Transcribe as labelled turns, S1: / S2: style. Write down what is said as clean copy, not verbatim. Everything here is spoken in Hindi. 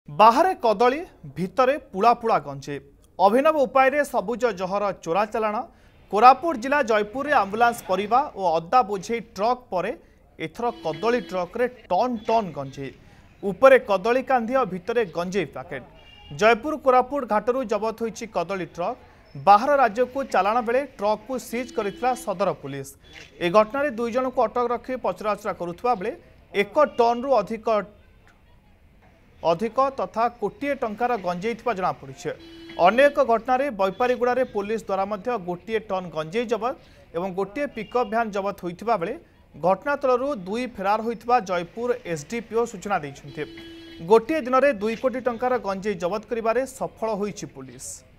S1: बाहरे कदली भितरे पुड़ा पुड़ा गंजे अभिनव उपाय सबुज जहर चोरा चालाण कोरापुट जिला जयपुर में आंबुलांस परिवा और अद्दा बोझे ट्रक पर एथर कदली ट्रक रे टन टन गंजे उपरे कदली कांधी और भितरे गंजे पैकेट जयपुर कोरापुट घाटरू जबत होईची कदली ट्रक बाहर राज्य को चालाण बेले ट्रक को सीज करथिला सदर पुलिस ए घटना रे दुई जन को अटक रखी पचराउचरा करुथबा बेले 1 टन रु अधिक तथा कोटिए टंकार गंजेई जनापड़ी अनेक घटन बैपारीगुड़ा पुलिस द्वारा गोटे टन गंजेई जबत और गोटे पिकअप भ्यान जबत होता बेले घटनास्थल दुई फेरार होता जयपुर एसडीपीओ सूचना देते गोटे दिन में 2 कोटी टंकार गंजेई जबत कर सफल होईची पुलिस।